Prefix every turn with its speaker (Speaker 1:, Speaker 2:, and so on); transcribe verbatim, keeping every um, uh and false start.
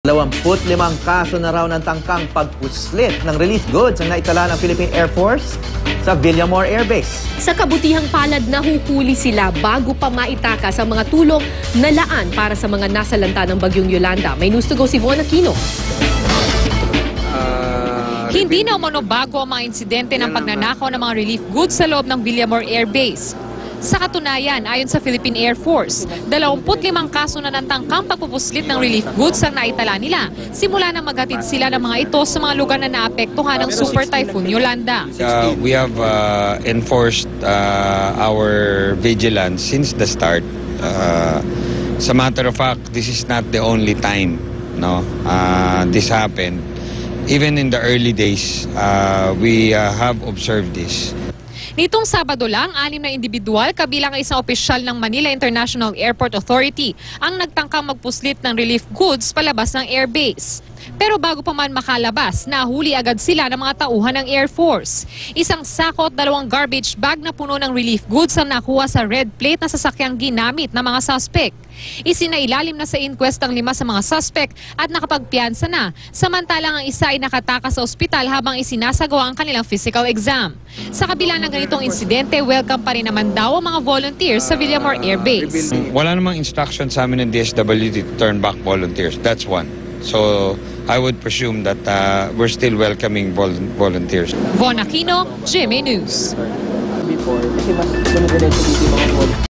Speaker 1: dalawampu't limang kaso na raw ng tangkang pagpuslit ng relief goods ang naitala ng Philippine Air Force sa Villamor Air Base.
Speaker 2: Sa kabutihang palad, nahuhuli sila bago pa maitakas ang mga tulong na laan para sa mga nasalanta ng Bagyong Yolanda. May news to go si Von Aquino.
Speaker 3: Uh, Hindi na umano bago ang mga insidente ng pagnanakaw ng mga relief goods sa loob ng Villamor Air Base. Sa katunayan, ayon sa Philippine Air Force, dalawampu't limang kaso na ng tangkang pagpupuslit ng relief goods ang naitala nila simula nang maghatid sila ng mga ito sa mga lugar na naapektuhan ng Super Typhoon Yolanda.
Speaker 4: Uh, we have uh, enforced uh, our vigilance since the start. Uh, as a matter of fact, this is not the only time no, uh, this happened. Even in the early days, uh, we uh, have observed this.
Speaker 3: Nitong Sabado lang, anim na individual kabilang ang isang opisyal ng Manila International Airport Authority ang nagtangkang magpuslit ng relief goods palabas ng airbase. Pero bago pa man makalabas, nahuli agad sila ng mga tauhan ng Air Force. Isang sako at dalawang garbage bag na puno ng relief goods ang nakuha sa red plate na sasakyang ginamit ng mga suspect. Isinailalim na sa inquest ang lima sa mga suspect at nakapagpiyansa na, samantalang ang isa ay nakatakas sa ospital habang isinasagawa ang kanilang physical exam. Sa kabila ng ganitong insidente, welcome pa rin naman daw ang mga volunteers sa Villamor Air Base.
Speaker 4: Wala namang instruction sa amin ng D S W D to turn back volunteers. That's one. So I would presume that uh, we're still welcoming vol volunteers.
Speaker 3: Von Aquino, G M A News.
Speaker 5: Before, kasi mas